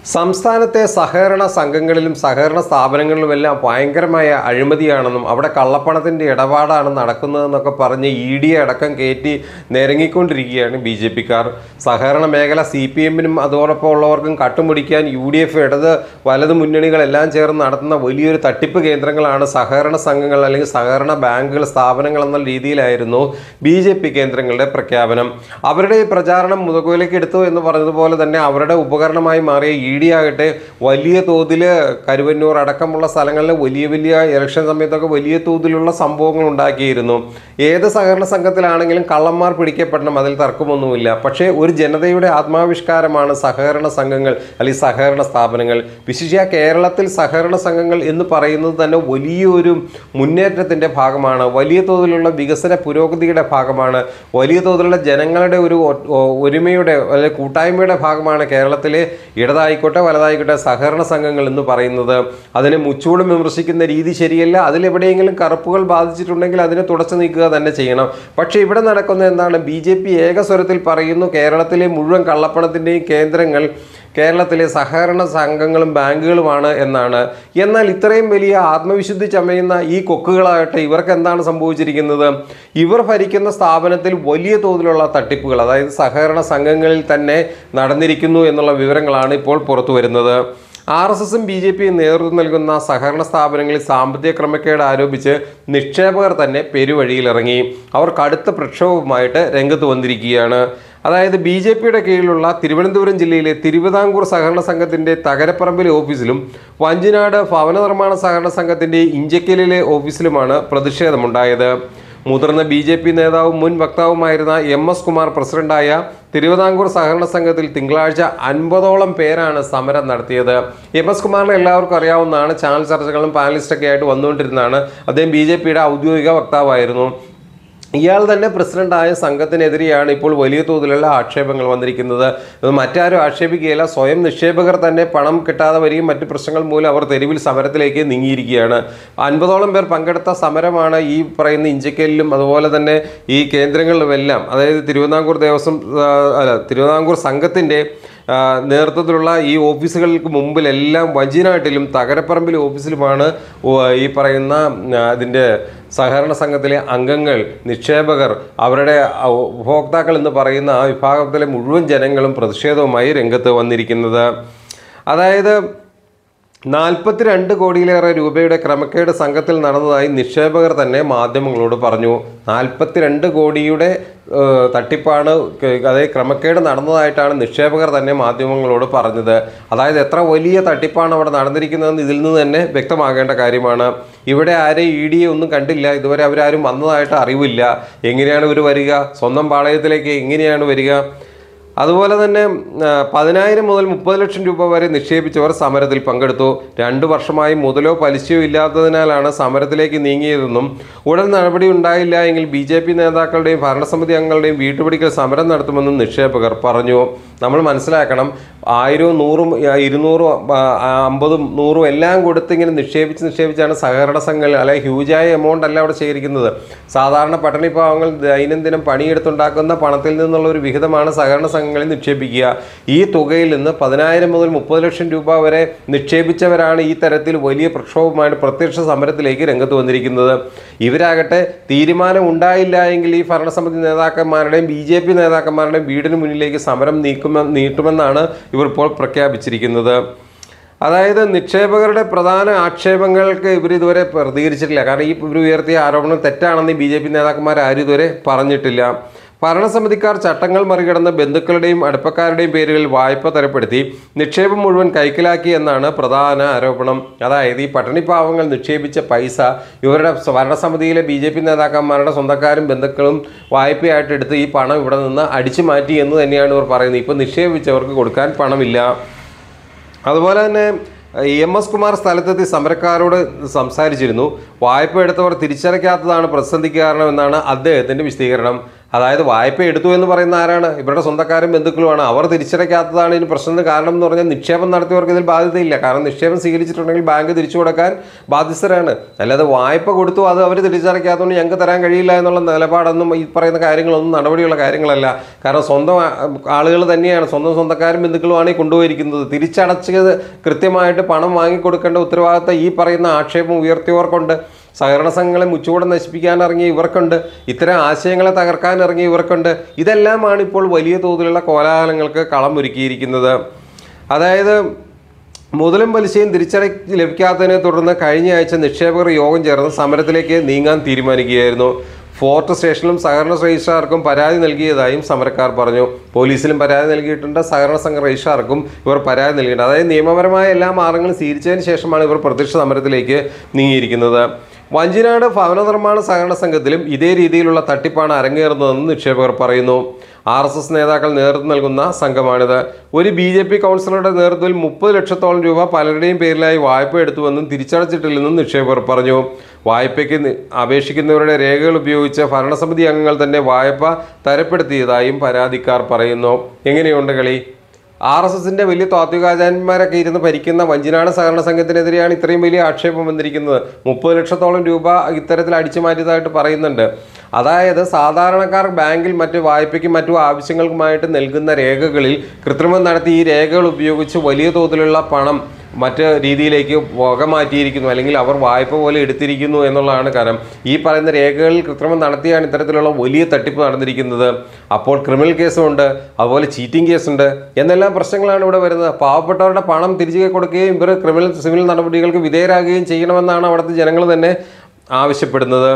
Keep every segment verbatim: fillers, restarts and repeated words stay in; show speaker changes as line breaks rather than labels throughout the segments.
സംസ്ഥാനത്തെ സഹകരണ സംഘങ്ങളിലും സഹകരണ സ്ഥാപനങ്ങളിലുമെല്ലാം ഭയങ്കരമായ അഴിമതിയാണെന്നും അവിടെ കള്ളപ്പണത്തിൻ്റെ ഇടപാടാണ് നടക്കുന്നതെന്നൊക്കെ പറഞ്ഞ് ഇ ഡി അടക്കം കയറ്റി നിരങ്ങിക്കൊണ്ടിരിക്കുകയാണ് ബി ജെ പിക്കാർ. സഹകരണ മേഖല സി പി എമ്മിനും അതോടൊപ്പം ഉള്ളവർക്കും കട്ടുമുടിക്കാൻ യു ഡി എഫ് ഇടത് വലത് മുന്നണികളെല്ലാം ചേർന്ന് നടത്തുന്ന വലിയൊരു തട്ടിപ്പ് കേന്ദ്രങ്ങളാണ് സഹകരണ സംഘങ്ങൾ അല്ലെങ്കിൽ സഹകരണ ബാങ്കുകൾ സ്ഥാപനങ്ങൾ എന്ന രീതിയിലായിരുന്നു ബി ജെ പി കേന്ദ്രങ്ങളുടെ പ്രഖ്യാപനം. അവരുടെ ഈ പ്രചാരണം മുതകുവിലേക്ക് എടുത്തു എന്ന് പറഞ്ഞതുപോലെ തന്നെ അവരുടെ ഉപകരണമായി മാറിയ ഇ ഡി ആകട്ടെ വലിയ തോതിൽ കരുവന്നൂർ അടക്കമുള്ള സ്ഥലങ്ങളിൽ വലിയ വലിയ ഇലക്ഷൻ സമയത്തൊക്കെ വലിയ തോതിലുള്ള സംഭവങ്ങൾ ഉണ്ടാക്കിയിരുന്നു. ഏത് സഹകരണ സംഘത്തിലാണെങ്കിലും കള്ളന്മാർ പിടിക്കപ്പെടണം, അതിൽ തർക്കമൊന്നുമില്ല. പക്ഷേ ഒരു ജനതയുടെ ആത്മാവിഷ്കാരമാണ് സഹകരണ സംഘങ്ങൾ അല്ലെങ്കിൽ സഹകരണ സ്ഥാപനങ്ങൾ. വിശേഷിച്ച കേരളത്തിൽ സഹകരണ സംഘങ്ങൾ എന്ന് പറയുന്നത് തന്നെ വലിയൊരു മുന്നേറ്റത്തിൻ്റെ ഭാഗമാണ്, വലിയ തോതിലുള്ള വികസന പുരോഗതിയുടെ ഭാഗമാണ്, വലിയ തോതിലുള്ള ജനങ്ങളുടെ ഒരു ഒരുമയുടെ അല്ലെങ്കിൽ കൂട്ടായ്മയുടെ ഭാഗമാണ് കേരളത്തിലെ ഇടതായി വലതായിക്കോട്ടെ സഹകരണ സംഘങ്ങൾ എന്ന് പറയുന്നത്. അതിനെ മുച്ചൂടും വിമർശിക്കുന്ന രീതി ശരിയല്ല. അതിലെവിടെയെങ്കിലും കറുപ്പുകൾ ബാധിച്ചിട്ടുണ്ടെങ്കിൽ അതിനെ തുടച്ചു നീക്കുക തന്നെ ചെയ്യണം. പക്ഷേ ഇവിടെ നടക്കുന്ന എന്താണ്? ബി ജെ പി ഏകസ്വരത്തിൽ പറയുന്നു കേരളത്തിലെ മുഴുവൻ കള്ളപ്പണത്തിൻ്റെയും കേന്ദ്രങ്ങൾ കേരളത്തിലെ സഹകരണ സംഘങ്ങളും ബാങ്കുകളുമാണ് എന്നാണ്. എന്നാൽ ഇത്രയും വലിയ ആത്മവിശുദ്ധി ചമയുന്ന ഈ കൊക്കുകളാകട്ടെ ഇവർക്ക് എന്താണ് സംഭവിച്ചിരിക്കുന്നത്? ഇവർ ഭരിക്കുന്ന സ്ഥാപനത്തിൽ വലിയ തോതിലുള്ള തട്ടിപ്പുകൾ അതായത് സഹകരണ സംഘങ്ങളിൽ തന്നെ നടന്നിരിക്കുന്നു എന്നുള്ള വിവരങ്ങളാണ് ഇപ്പോൾ പുറത്തു വരുന്നത്. ആർ എസ് എസും ബി ജെ പിയും നേതൃത്വം നൽകുന്ന സഹകരണ സ്ഥാപനങ്ങളിൽ സാമ്പത്തിക ക്രമക്കേട് ആരോപിച്ച് നിക്ഷേപകർ തന്നെ പെരുവഴിയിലിറങ്ങി. അവർ കടുത്ത പ്രക്ഷോഭവുമായിട്ട് രംഗത്ത് വന്നിരിക്കുകയാണ്. അതായത് ബി ജെ പിയുടെ കീഴിലുള്ള തിരുവനന്തപുരം ജില്ലയിലെ തിരുവിതാംകൂർ സഹകരണ സംഘത്തിൻ്റെ തകരപ്പറമ്പിലെ ഓഫീസിലും വഞ്ചിനാട് ഭവന നിർമ്മാണ സഹകരണ സംഘത്തിൻ്റെ ഇഞ്ചക്കലിലെ ഓഫീസിലുമാണ് പ്രതിഷേധമുണ്ടായത്. മുതിർന്ന ബി ജെ പി നേതാവും മുൻ വക്താവുമായിരുന്ന എം എസ് കുമാർ പ്രസിഡന്റായ തിരുവിതാംകൂർ സഹകരണ സംഘത്തിൽ തിങ്കളാഴ്ച അൻപതോളം പേരാണ് സമരം നടത്തിയത്. എം എസ് കുമാറിനെ എല്ലാവർക്കും അറിയാവുന്നതാണ്, ചാനൽ ചർച്ചകളും പാനലിസ്റ്റൊക്കെ ആയിട്ട് വന്നുകൊണ്ടിരുന്നതാണ്. അദ്ദേഹം ബി ജെ പിയുടെ ഔദ്യോഗിക വക്താവായിരുന്നു. ഇയാൾ തന്നെ പ്രസിഡന്റായ സംഘത്തിനെതിരെയാണ് ഇപ്പോൾ വലിയ തോതിലുള്ള ആക്ഷേപങ്ങൾ വന്നിരിക്കുന്നത്. അത് മറ്റാരും ആക്ഷേപിക്കുകയില്ല, സ്വയം നിക്ഷേപകർ തന്നെ പണം കിട്ടാതെ വരികയും മറ്റു പ്രശ്നങ്ങൾ മൂലം അവർ തെരുവിൽ സമരത്തിലേക്ക് നീങ്ങിയിരിക്കുകയാണ്. അൻപതോളം പേർ പങ്കെടുത്ത സമരമാണ് ഈ പറയുന്ന ഇഞ്ചക്കലിലും അതുപോലെ തന്നെ ഈ കേന്ദ്രങ്ങളിലുമെല്ലാം. അതായത് തിരുവിതാംകൂർ ദേവസ്വം അല്ല തിരുവിതാംകൂർ സംഘത്തിൻ്റെ നേതൃത്വത്തിലുള്ള ഈ ഓഫീസുകൾക്ക് മുമ്പിലെല്ലാം വഞ്ചിനാട്ടിലും തകരപ്പറമ്പിലെ ഓഫീസിലുമാണ് ഈ പറയുന്ന ഇതിൻ്റെ സഹകരണ സംഘത്തിലെ അംഗങ്ങൾ, നിക്ഷേപകർ, അവരുടെ ഉപഭോക്താക്കൾ എന്ന് പറയുന്ന ആ വിഭാഗത്തിലെ മുഴുവൻ ജനങ്ങളും പ്രതിഷേധവുമായി രംഗത്ത് വന്നിരിക്കുന്നത്. അതായത് നാൽപ്പത്തി രണ്ട് കോടിയിലേറെ രൂപയുടെ ക്രമക്കേട് സംഘത്തിൽ നടന്നതായി നിക്ഷേപകർ തന്നെ മാധ്യമങ്ങളോട് പറഞ്ഞു. നാൽപ്പത്തി രണ്ട് കോടിയുടെ തട്ടിപ്പാണ്, അതായത് ക്രമക്കേട് നടന്നതായിട്ടാണ് നിക്ഷേപകർ തന്നെ മാധ്യമങ്ങളോട് പറഞ്ഞത്. അതായത് എത്ര വലിയ തട്ടിപ്പാണ് അവിടെ നടന്നിരിക്കുന്നതെന്ന് ഇതിൽ നിന്ന് തന്നെ വ്യക്തമാകേണ്ട കാര്യമാണ്. ഇവിടെ ആരെയും ഇ ഡിയെ ഒന്നും കണ്ടില്ല, ഇതുവരെ അവരാരും വന്നതായിട്ട് അറിവില്ല. എങ്ങനെയാണ് ഇവർ വരിക? സ്വന്തം പാളയത്തിലേക്ക് എങ്ങനെയാണ് വരിക? അതുപോലെ തന്നെ പതിനായിരം മുതൽ മുപ്പത് ലക്ഷം രൂപ വരെ നിക്ഷേപിച്ചവർ സമരത്തിൽ പങ്കെടുത്തു. രണ്ടു വർഷമായി മുതലോ പലിശയോ ഇല്ലാത്തതിനാലാണ് സമരത്തിലേക്ക് നീങ്ങിയതെന്നും ഉടൻ നടപടി ഉണ്ടായില്ല എങ്കിൽ ബി ജെ പി നേതാക്കളുടെയും ഭരണസമിതി അംഗങ്ങളുടെയും വീട്ടുപിടിക്കൽ സമരം നടത്തുമെന്നും നിക്ഷേപകർ പറഞ്ഞു. നമ്മൾ മനസ്സിലാക്കണം, ആയിരവും നൂറും ഇരുന്നൂറും അമ്പതും നൂറും എല്ലാം കൊടുത്ത് ഇങ്ങനെ നിക്ഷേപിച്ച് നിക്ഷേപിച്ചാണ് സഹകരണ സംഘങ്ങൾ, അല്ലെങ്കിൽ ഹ്യൂജായ എമൗണ്ട് അല്ല അവിടെ ശേഖരിക്കുന്നത്. സാധാരണ പട്ടിണി പാവങ്ങൾ ദൈനംദിനം പണിയെടുത്തുണ്ടാക്കുന്ന പണത്തിൽ നിന്നുള്ള ഒരു വിഹിതമാണ് സഹകരണ സംഘങ്ങളിൽ നിക്ഷേപിക്കുക. ഈ തുകയിൽ നിന്ന് പതിനായിരം മുതൽ മുപ്പത് ലക്ഷം രൂപ വരെ നിക്ഷേപിച്ചവരാണ് ഈ തരത്തിൽ വലിയ പ്രക്ഷോഭമായിട്ട് പ്രത്യക്ഷ സമരത്തിലേക്ക് രംഗത്ത് വന്നിരിക്കുന്നത്. ഇവരാകട്ടെ തീരുമാനം ഉണ്ടായില്ല എങ്കിൽ ഈ ഭരണസമിതി നേതാക്കന്മാരുടെയും ബി ജെ പി നേതാക്കന്മാരുടെയും വീടിന് മുന്നിലേക്ക് സമരം നീക്കുമെന്ന് നീട്ടുമെന്നാണ് ഇവർ ഇപ്പോൾ പ്രഖ്യാപിച്ചിരിക്കുന്നത്. അതായത് നിക്ഷേപകരുടെ പ്രധാന ആക്ഷേപങ്ങൾക്ക് ഇവർ ഇതുവരെ പ്രതികരിച്ചിട്ടില്ല. കാരണം ഈ ഇവർ ഉയർത്തിയ ആരോപണം തെറ്റാണെന്ന് ബി ജെ പി നേതാക്കന്മാർ ആരും ഇതുവരെ പറഞ്ഞിട്ടില്ല. ഭരണസമിതിക്കാർ ചട്ടങ്ങൾ മറികടന്ന് ബന്ധുക്കളുടെയും അടുപ്പക്കാരുടെയും പേരുകളിൽ വായ്പ തരപ്പെടുത്തി നിക്ഷേപം മുഴുവൻ കൈക്കലാക്കി എന്നാണ് പ്രധാന ആരോപണം. അതായത് ഈ പട്ടിണിപ്പാവങ്ങൾ നിക്ഷേപിച്ച പൈസ ഇവരുടെ ഭരണസമിതിയിലെ ബി ജെ പി നേതാക്കന്മാരുടെ സ്വന്തക്കാരും ബന്ധുക്കളും വായ്പയായിട്ട് എടുത്ത് ഈ പണം ഇവിടെ നിന്ന് അടിച്ചു മാറ്റി എന്ന് തന്നെയാണ് ഇവർ പറയുന്നത്. ഇപ്പോൾ നിക്ഷേപിച്ചവർക്ക് കൊടുക്കാൻ പണമില്ല. അതുപോലെ തന്നെ എം എസ് കുമാർ സ്ഥലത്തെത്തി സമരക്കാരോട് സംസാരിച്ചിരുന്നു. വായ്പ എടുത്തവർ തിരിച്ചടയ്ക്കാത്തതാണ് പ്രതിസന്ധിക്ക് കാരണമെന്നാണ് അദ്ദേഹത്തിൻ്റെ വിശദീകരണം. അതായത് വായ്പ എടുത്തു എന്ന് പറയുന്ന ആരാണ്? ഇവരുടെ സ്വന്തക്കാരും ബന്ധുക്കളുമാണ്. അവർ തിരിച്ചടയ്ക്കാത്തതാണ് ഇതിന് പ്രശ്നത്തിന് കാരണം എന്ന് പറഞ്ഞാൽ നിക്ഷേപം നടത്തിയവർക്ക് ഇതിൽ ബാധ്യതയില്ല. കാരണം നിക്ഷേപം സ്വീകരിച്ചിട്ടുണ്ടെങ്കിൽ ബാങ്ക് തിരിച്ചു കൊടുക്കാൻ ബാധ്യസ്ഥരാണ്. അല്ലാതെ വായ്പ കൊടുത്തു അത് അവർ തിരിച്ചടയ്ക്കാത്തതുകൊണ്ട് ഞങ്ങൾക്ക് തരാൻ കഴിയില്ല എന്നുള്ള നിലപാടൊന്നും ഈ പറയുന്ന കാര്യങ്ങളൊന്നും നടപടിയുള്ള കാര്യങ്ങളല്ല. കാരണം സ്വന്തം ആളുകൾ തന്നെയാണ്, സ്വന്തം സ്വന്തക്കാരും ബന്ധുക്കളുമാണ് ഈ കൊണ്ടുപോയിരിക്കുന്നത്. തിരിച്ചടച്ചത് കൃത്യമായിട്ട് പണം വാങ്ങിക്കൊടുക്കേണ്ട ഉത്തരവാദിത്തം ഈ പറയുന്ന ആക്ഷേപം ഉയർത്തിയവർക്കുണ്ട്. സഹകരണ സംഘങ്ങളെ മുച്ചുകൂടെ നശിപ്പിക്കാൻ ഇറങ്ങിയ ഇവർക്കുണ്ട്. ഇത്തരം ആശയങ്ങളെ തകർക്കാൻ ഇറങ്ങിയ ഇവർക്കുണ്ട്. ഇതെല്ലാമാണ് ഇപ്പോൾ വലിയ തോതിലുള്ള കോലാഹലങ്ങൾക്ക് കളമൊരുക്കിയിരിക്കുന്നത്. അതായത് മുതലും പലിശയും തിരിച്ചട ലഭിക്കാത്തതിനെ തുടർന്ന് കഴിഞ്ഞ ആഴ്ച നിക്ഷേപകർ യോഗം ചേർന്ന് സമരത്തിലേക്ക് നീങ്ങാൻ തീരുമാനിക്കുകയായിരുന്നു. ഫോർട്ട് സ്റ്റേഷനിലും സഹകരണ രജിസ്ട്രാർക്കും പരാതി നൽകിയതായും സമരക്കാർ പറഞ്ഞു. പോലീസിലും പരാതി നൽകിയിട്ടുണ്ട്. സഹകരണ സംഘ രജിസ്ട്രാർക്കും ഇവർ പരാതി നൽകിയിട്ടുണ്ട്. അതായത് നിയമപരമായ എല്ലാ മാർഗങ്ങളും സ്വീകരിച്ചതിന് ശേഷമാണ് ഇവർ പ്രത്യക്ഷ സമരത്തിലേക്ക് നീങ്ങിയിരിക്കുന്നത്. വഞ്ചിനാട് ഭവന നിർമ്മാണ സഹകരണ സംഘത്തിലും ഇതേ രീതിയിലുള്ള തട്ടിപ്പാണ് അരങ്ങേറുന്നതെന്ന് നിക്ഷേപകർ പറയുന്നു. ആർ എസ് എസ് നേതാക്കൾ നേതൃത്വം നൽകുന്ന സംഘമാണിത്. ഒരു ബി ജെ പി കൗൺസിലറുടെ നേതൃത്വത്തിൽ മുപ്പത് ലക്ഷത്തോളം രൂപ പലരുടെയും പേരിലായി വായ്പ എടുത്തുവെന്നും തിരിച്ചടച്ചിട്ടില്ലെന്നും നിക്ഷേപകർ പറഞ്ഞു. വായ്പയ്ക്ക് അപേക്ഷിക്കുന്നവരുടെ രേഖകൾ ഉപയോഗിച്ച് ഭരണസമിതി അംഗങ്ങൾ തന്നെ വായ്പ തരപ്പെടുത്തിയതായും പരാതിക്കാർ പറയുന്നു. എങ്ങനെയുണ്ട് കളി? ആർ എസ് എസിൻ്റെ വലിയ താത്വികാചാര്യന്മാരൊക്കെ ഇരുന്ന് ഭരിക്കുന്ന വഞ്ചിനാട് സഹകരണ സംഘത്തിനെതിരെയാണ് ഇത്രയും വലിയ ആക്ഷേപം വന്നിരിക്കുന്നത്. മുപ്പത് ലക്ഷത്തോളം രൂപ ഇത്തരത്തിൽ അടിച്ചു മാറ്റിയതായിട്ട് പറയുന്നുണ്ട്. അതായത് സാധാരണക്കാർ ബാങ്കിൽ മറ്റ് വായ്പയ്ക്കും മറ്റു ആവശ്യങ്ങൾക്കുമായിട്ട് നൽകുന്ന രേഖകളിൽ കൃത്രിമം നടത്തി ഈ രേഖകൾ ഉപയോഗിച്ച് വലിയ തോതിലുള്ള പണം മറ്റ് രീതിയിലേക്ക് വക മാറ്റിയിരിക്കുന്നു, അല്ലെങ്കിൽ അവർ വായ്പ പോലെ എടുത്തിരിക്കുന്നു എന്നുള്ളതാണ് കാരണം. ഈ പറയുന്ന രേഖകളിൽ കൃത്രിമം നടത്തിയാണ് ഇത്തരത്തിലുള്ള വലിയ തട്ടിപ്പ് നടന്നിരിക്കുന്നത്. അപ്പോൾ ക്രിമിനൽ കേസുമുണ്ട്, അതുപോലെ ചീറ്റിംഗ് കേസുണ്ട്, എന്നെല്ലാം പ്രശ്നങ്ങളാണ് ഇവിടെ വരുന്നത്. പാവപ്പെട്ടവരുടെ പണം തിരിച്ചു കൊടുക്കുകയും ഇവർ ക്രിമിനൽ സിവിൽ നടപടികൾക്ക് വിധേയരാകുകയും ചെയ്യണമെന്നാണ് അവിടുത്തെ ജനങ്ങൾ തന്നെ ആവശ്യപ്പെടുന്നത്.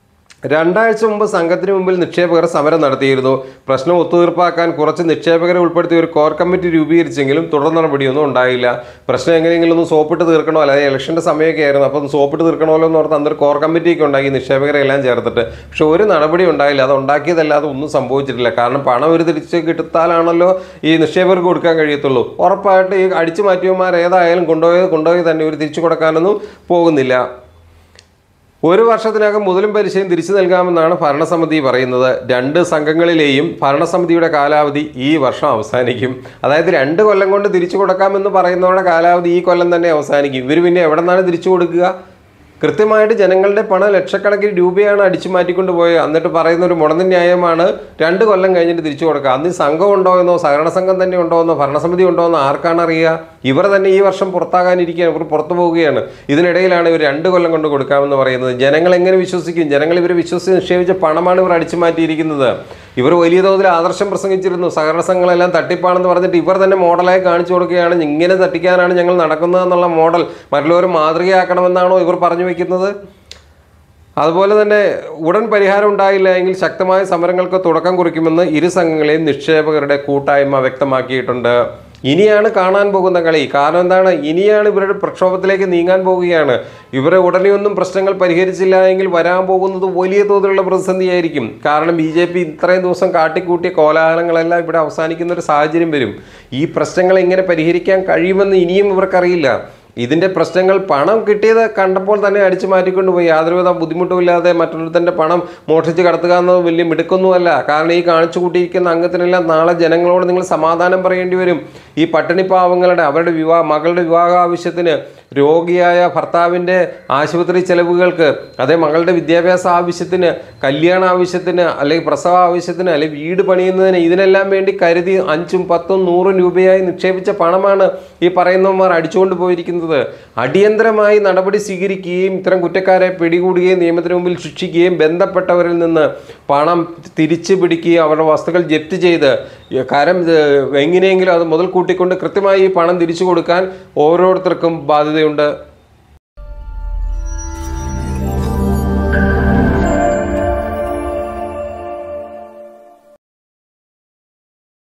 രണ്ടാഴ്ച മുമ്പ് സംഘത്തിന് മുമ്പിൽ നിക്ഷേപകർ സമരം നടത്തിയിരുന്നു. പ്രശ്നം ഒത്തുതീർപ്പാക്കാൻ കുറച്ച് നിക്ഷേപകരെ ഉൾപ്പെടുത്തി ഒരു കോർ കമ്മിറ്റി രൂപീകരിച്ചെങ്കിലും തുടർ നടപടിയൊന്നും ഉണ്ടായില്ല. പ്രശ്നം എങ്ങനെയെങ്കിലും ഒന്ന് സോപ്പിട്ട് തീർക്കണോ, അല്ലെങ്കിൽ ഇലക്ഷൻ്റെ സമയമൊക്കെ ആയിരുന്നു, അപ്പോൾ ഒന്ന് സോപ്പിട്ട് തീർക്കണമല്ലോ എന്ന് ഓർത്ത് അന്നൊരു കോർ കമ്മിറ്റിയൊക്കെ ഉണ്ടാക്കി നിക്ഷേപകരെ എല്ലാം ചേർത്തിട്ട്. പക്ഷെ ഒരു നടപടി ഉണ്ടായില്ല. അത് ഉണ്ടാക്കിയതല്ലാതെ ഒന്നും സംഭവിച്ചിട്ടില്ല. കാരണം പണം ഒരു തിരിച്ച് കിട്ടാലാണല്ലോ ഈ നിക്ഷേപകർക്ക് കൊടുക്കാൻ കഴിയത്തുള്ളൂ. ഉറപ്പായിട്ട് ഈ അടിച്ചു മാറ്റിയവന്മാർ ഏതായാലും കൊണ്ടുപോയത് കൊണ്ടുപോയി തന്നെ ഒരു തിരിച്ചു കൊടുക്കാനൊന്നും പോകുന്നില്ല. ഒരു വർഷത്തിനകം മുതലും പലിശയും തിരിച്ചു നൽകാമെന്നാണ് ഭരണസമിതി പറയുന്നത്. രണ്ട് സംഘങ്ങളിലെയും ഭരണസമിതിയുടെ കാലാവധി ഈ വർഷം അവസാനിക്കും. അതായത് രണ്ട് കൊല്ലം കൊണ്ട് തിരിച്ചു കൊടുക്കാമെന്ന് പറയുന്നവരുടെ കാലാവധി ഈ കൊല്ലം തന്നെ അവസാനിക്കും. ഇവർ പിന്നെ എവിടെ നിന്നാണ് തിരിച്ചു കൊടുക്കുക? കൃത്യമായിട്ട് ജനങ്ങളുടെ പണം ലക്ഷക്കണക്കിന് രൂപയാണ് അടിച്ചു മാറ്റിക്കൊണ്ട് പോയത്. എന്നിട്ട് പറയുന്ന ഒരു മുടന്ത ന്യായമാണ് രണ്ട് കൊല്ലം കഴിഞ്ഞിട്ട് തിരിച്ചു കൊടുക്കുക. അന്ന് സംഘം ഉണ്ടോ എന്നോ സഹകരണ സംഘം തന്നെ ഉണ്ടോ എന്നോ ഭരണസമിതി ഉണ്ടോ എന്നോ ആർക്കാണ് അറിയുക? ഇവർ തന്നെ ഈ വർഷം പുറത്താകാനിരിക്കുകയാണ്, ഇവർ പുറത്തു പോവുകയാണ്. ഇതിനിടയിലാണ് ഇവർ രണ്ട് കൊല്ലം കൊണ്ട് കൊടുക്കാമെന്ന് പറയുന്നത്. ജനങ്ങൾ എങ്ങനെ വിശ്വസിക്കും? ജനങ്ങൾ ഇവർ വിശ്വസിച്ച് നിക്ഷേപിച്ച പണമാണ് ഇവർ അടിച്ചു മാറ്റിയിരിക്കുന്നത്. ഇവർ വലിയ തോതിൽ ആദർശം പ്രസംഗിച്ചിരുന്നു. സഹകരണ സംഘങ്ങളെല്ലാം തട്ടിപ്പാണെന്ന് പറഞ്ഞിട്ട് ഇവർ തന്നെ മോഡലായി കാണിച്ചു കൊടുക്കുകയാണ്. ഇങ്ങനെ തട്ടിക്കാനാണ് ഞങ്ങൾ നടക്കുന്നതെന്നുള്ള മോഡൽ മറ്റുള്ളവർ മാതൃകയാക്കണമെന്നാണോ ഇവർ പറഞ്ഞു വയ്ക്കുന്നത്? അതുപോലെ തന്നെ ഉടൻ പരിഹാരം ഉണ്ടായില്ല എങ്കിൽ ശക്തമായ സമരങ്ങൾക്ക് തുടക്കം കുറിക്കുമെന്ന് ഇരു സംഘങ്ങളെയും നിക്ഷേപകരുടെ കൂട്ടായ്മ വ്യക്തമാക്കിയിട്ടുണ്ട്. ഇനിയാണ് കാണാൻ പോകുന്ന കളി. കാരണം എന്താണ്? ഇനിയാണ് ഇവരുടെ പ്രക്ഷോഭത്തിലേക്ക് നീങ്ങാൻ പോവുകയാണ്. ഇവരെ ഉടനെയൊന്നും പ്രശ്നങ്ങൾ പരിഹരിച്ചില്ല എങ്കിൽ വരാൻ പോകുന്നത് വലിയ തോതിലുള്ള പ്രതിസന്ധിയായിരിക്കും. കാരണം ബി ജെ പി ഇത്രയും ദിവസം കാട്ടിക്കൂട്ടിയ കോലാഹലങ്ങളെല്ലാം ഇവിടെ അവസാനിക്കുന്ന ഒരു സാഹചര്യം വരും. ഈ പ്രശ്നങ്ങൾ എങ്ങനെ പരിഹരിക്കാൻ കഴിയുമെന്ന് ഇനിയും ഇവർക്കറിയില്ല. ഇതിൻ്റെ പ്രശ്നങ്ങൾ പണം കിട്ടിയത് കണ്ടപ്പോൾ തന്നെ അടിച്ചു മാറ്റിക്കൊണ്ടുപോയി. യാതൊരുവിധ ബുദ്ധിമുട്ടുമില്ലാതെ മറ്റൊരുത്തൻ്റെ പണം മോഷ്ടിച്ച് കടത്തുക എന്നത് വലിയ മിടുക്കൊന്നുമല്ല. കാരണം ഈ കാണിച്ചു കൂട്ടിയിരിക്കുന്ന അംഗത്തിനെല്ലാം നാളെ ജനങ്ങളോട് നിങ്ങൾ സമാധാനം പറയേണ്ടി വരും. ഈ പട്ടിണി പാവങ്ങളുടെ അവരുടെ വിവാഹ മകളുടെ വിവാഹ ആവശ്യത്തിന്, രോഗിയായ ഭർത്താവിൻ്റെ ആശുപത്രി ചെലവുകൾക്ക്, അതേ മകളുടെ വിദ്യാഭ്യാസ ആവശ്യത്തിന്, കല്യാണ ആവശ്യത്തിന്, അല്ലെങ്കിൽ പ്രസവ ആവശ്യത്തിന്, അല്ലെങ്കിൽ വീട് പണിയുന്നതിന്, ഇതിനെല്ലാം വേണ്ടി കരുതി അഞ്ചും പത്തും നൂറും രൂപയായി നിക്ഷേപിച്ച പണമാണ് ഈ പറയുന്നവന്മാർ അടിച്ചുകൊണ്ട് പോയിരിക്കുന്നത്. അടിയന്തരമായി നടപടി സ്വീകരിക്കുകയും ഇത്തരം കുറ്റക്കാരെ പിടികൂടുകയും നിയമത്തിന് മുമ്പിൽ ശിക്ഷിക്കുകയും ബന്ധപ്പെട്ടവരിൽ നിന്ന് പണം തിരിച്ചു പിടിക്കുകയും അവരുടെ വസ്തുക്കൾ ജപ്തി ചെയ്ത് കരം എങ്ങനെയെങ്കിലും അത് മുതൽ കൂട്ടിക്കൊണ്ട് കൃത്യമായി ഈ പണം തിരിച്ചു കൊടുക്കാൻ ഓരോരുത്തർക്കും ബാധ്യതയുണ്ട്.